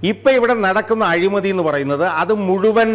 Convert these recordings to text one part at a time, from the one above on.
ഇപ്പം ഇവിടെ നടക്കുന്ന അഴിമതി എന്ന് പറയുന്നത് അത് മുഴുവൻ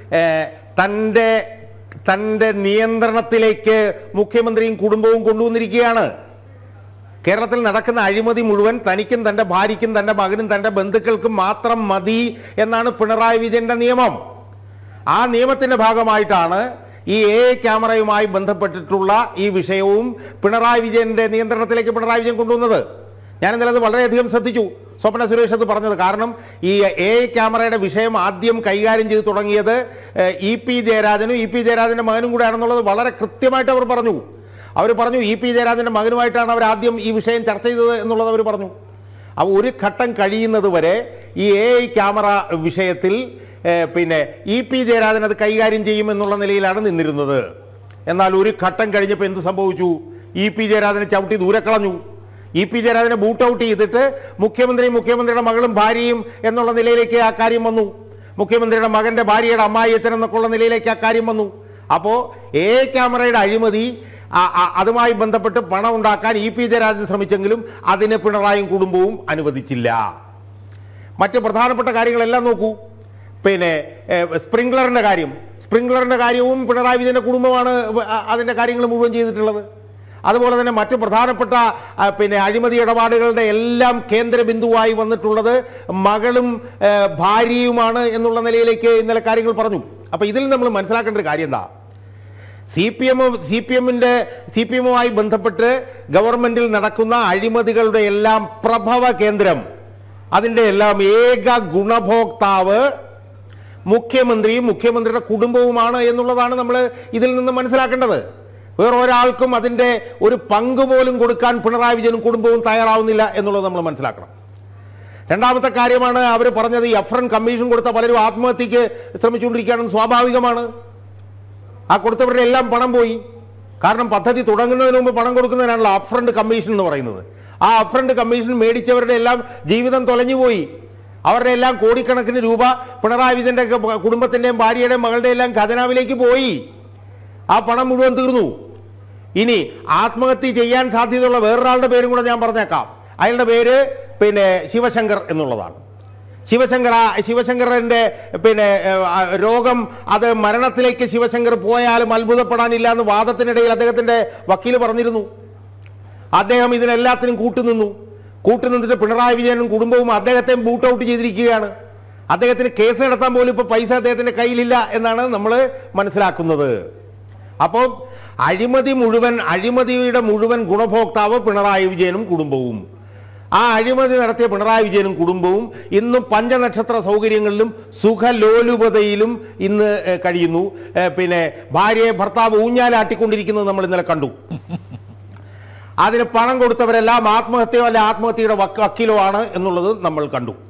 തൻ്റെ നിയന്ത്രണത്തിലേക്ക് മുഖ്യമന്ത്രിയും കുടുംബവും കൊണ്ടുവന്നിരിക്കുകയാണ്. കേരളത്തിൽ നടക്കുന്ന അഴിമതി മുഴുവൻ തനിക്കും തൻ്റെ ഭാര്യയ്ക്കും തൻ്റെ മകനും തൻ്റെ ബന്ധുക്കൾക്കും മാത്രം മതി എന്നാണ് പിണറായി വിജയന്റെ നിയമം. ആ നിയമത്തിൻ്റെ ഭാഗമായിട്ടാണ് ഈ ക്യാമറയുമായി ബന്ധപ്പെട്ടിട്ടുള്ള ഈ വിഷയവും പിണറായി വിജയന്റെ നിയന്ത്രണത്തിലേക്ക് പിണറായി വിജയൻ കൊണ്ടുവന്നത്. ഞാൻ ഇന്നലെ അത് വളരെയധികം ശ്രദ്ധിച്ചു. സ്വപ്ന സുരേഷ് അത് പറഞ്ഞത്. കാരണം ഈ ക്യാമറയുടെ വിഷയം ആദ്യം കൈകാര്യം ചെയ്ത് തുടങ്ങിയത് EP ജയരാജനും EP ജയരാജന്റെ മകനും കൂടെ ആണെന്നുള്ളത് വളരെ കൃത്യമായിട്ട് അവർ പറഞ്ഞു. അവർ പറഞ്ഞു EP ജയരാജന്റെ മകനുമായിട്ടാണ് അവർ ആദ്യം ഈ വിഷയം ചർച്ച ചെയ്തത് എന്നുള്ളത് അവർ പറഞ്ഞു. അപ്പോൾ ഒരു ഘട്ടം കഴിയുന്നത് വരെ ഈ ക്യാമറ വിഷയത്തിൽ പിന്നെ EP ജയരാജൻ അത് കൈകാര്യം ചെയ്യുമെന്നുള്ള നിലയിലാണ് നിന്നിരുന്നത്. എന്നാൽ ഒരു ഘട്ടം കഴിഞ്ഞപ്പോൾ എന്ത് സംഭവിച്ചു? EP ജയരാജനെ ചവിട്ടി ദൂരെ കളഞ്ഞു. EP ജയരാജനെ ബൂട്ട് ഔട്ട് ചെയ്തിട്ട് മുഖ്യമന്ത്രിയുടെ മകളും ഭാര്യയും എന്നുള്ള നിലയിലേക്ക് ആ കാര്യം വന്നു. മുഖ്യമന്ത്രിയുടെ മകന്റെ ഭാര്യയുടെ അമ്മായിയച്ഛൻ എന്നൊക്കെയുള്ള നിലയിലേക്ക് ആ കാര്യം വന്നു. അപ്പോൾ ക്യാമറയുടെ അഴിമതി അതുമായി ബന്ധപ്പെട്ട് പണം ഉണ്ടാക്കാൻ EP ജയരാജൻ ശ്രമിച്ചെങ്കിലും അതിന് പിണറായിയും കുടുംബവും അനുവദിച്ചില്ല. മറ്റ് പ്രധാനപ്പെട്ട കാര്യങ്ങളെല്ലാം നോക്കൂ. പിന്നെ സ്പ്രിംഗ്ലറിന്റെ കാര്യവും പിണറായി വിജയന്റെ കുടുംബമാണ് അതിന്റെ കാര്യങ്ങൾ മുഴുവൻ ചെയ്തിട്ടുള്ളത്. അതുപോലെ തന്നെ മറ്റ് പ്രധാനപ്പെട്ട പിന്നെ അഴിമതി ഇടപാടുകളുടെ എല്ലാം കേന്ദ്ര ബിന്ദുവായി വന്നിട്ടുള്ളത് മകളും ഭാര്യയുമാണ് എന്നുള്ള നിലയിലേക്ക് ഇന്നലെ കാര്യങ്ങൾ പറഞ്ഞു. അപ്പൊ ഇതിൽ നമ്മൾ മനസ്സിലാക്കേണ്ട ഒരു കാര്യം എന്താ? CPM-മായി ബന്ധപ്പെട്ട് ഗവൺമെന്റിൽ നടക്കുന്ന അഴിമതികളുടെ എല്ലാം പ്രഭവ കേന്ദ്രം, അതിൻ്റെ എല്ലാം ഏക ഗുണഭോക്താവ് മുഖ്യമന്ത്രിയും മുഖ്യമന്ത്രിയുടെ കുടുംബവുമാണ് എന്നുള്ളതാണ് നമ്മൾ ഇതിൽ നിന്ന് മനസ്സിലാക്കേണ്ടത്. വേറെ ഒരാൾക്കും അതിൻ്റെ ഒരു പങ്ക് പോലും കൊടുക്കാൻ പിണറായി വിജയനും കുടുംബവും തയ്യാറാവുന്നില്ല എന്നുള്ളത് നമ്മൾ മനസ്സിലാക്കണം. രണ്ടാമത്തെ കാര്യമാണ് അവർ പറഞ്ഞത്, ഈ അഫ്രൻ കമ്മീഷൻ കൊടുത്ത പലരും ആത്മഹത്യക്ക് ശ്രമിച്ചുകൊണ്ടിരിക്കുകയാണെന്ന്. സ്വാഭാവികമാണ്. ആ കൊടുത്തവരുടെ എല്ലാം പണം പോയി. കാരണം പദ്ധതി തുടങ്ങുന്നതിന് മുമ്പ് പണം കൊടുക്കുന്നതിനാണല്ലോ അപ്ഫ്രണ്ട് കമ്മീഷൻ എന്ന് പറയുന്നത്. ആ അപ്ഫ്രണ്ട് കമ്മീഷൻ മേടിച്ചവരുടെ എല്ലാം ജീവിതം തൊലഞ്ഞുപോയി. അവരുടെ എല്ലാം കോടിക്കണക്കിന് രൂപ പിണറായി വിജയന്റെ കുടുംബത്തിന്റെയും ഭാര്യയുടെയും മകളുടെ എല്ലാം ഖജനാവിലേക്ക് പോയി. ആ പണം മുഴുവൻ തീർന്നു. ഇനി ആത്മഹത്യ ചെയ്യാൻ സാധ്യതയുള്ള വേറൊരാളുടെ പേരും കൂടെ ഞാൻ പറഞ്ഞേക്കാം. അയാളുടെ പേര് പിന്നെ ശിവശങ്കർ എന്നുള്ളതാണ്. ശിവശങ്കറിന്റെ പിന്നെ രോഗം, അത് മരണത്തിലേക്ക് ശിവശങ്കർ പോയാലും അത്ഭുതപ്പെടാനില്ല എന്ന് വാദത്തിനിടയിൽ അദ്ദേഹത്തിന്റെ വക്കീല് പറഞ്ഞിരുന്നു. അദ്ദേഹം ഇതിനെല്ലാത്തിനും കൂട്ടുനിന്നിട്ട് പിണറായി വിജയനും കുടുംബവും അദ്ദേഹത്തെ ബൂട്ട് ഔട്ട് ചെയ്തിരിക്കുകയാണ്. അദ്ദേഹത്തിന് കേസ് നടത്താൻ പോലും ഇപ്പൊ പൈസ അദ്ദേഹത്തിന്റെ കയ്യിലില്ല എന്നാണ് നമ്മൾ മനസ്സിലാക്കുന്നത്. അപ്പോൾ അഴിമതിയുടെ മുഴുവൻ ഗുണഭോക്താവ് പിണറായി വിജയനും കുടുംബവും. ആ അഴിമതി നടത്തിയ പിണറായി വിജയനും കുടുംബവും ഇന്നും പഞ്ചനക്ഷത്ര സൗകര്യങ്ങളിലും സുഖലോലുപതയിലും ഇന്ന് കഴിയുന്നു. പിന്നെ ഭർത്താവ് ഊഞ്ഞാലാട്ടിക്കൊണ്ടിരിക്കുന്നത് നമ്മൾ ഇന്നലെ കണ്ടു. അതിന് പണം കൊടുത്തവരെല്ലാം ആത്മഹത്യയോ അല്ല ആത്മഹത്യയുടെ വക്കീലോ ആണ് എന്നുള്ളത് നമ്മൾ കണ്ടു.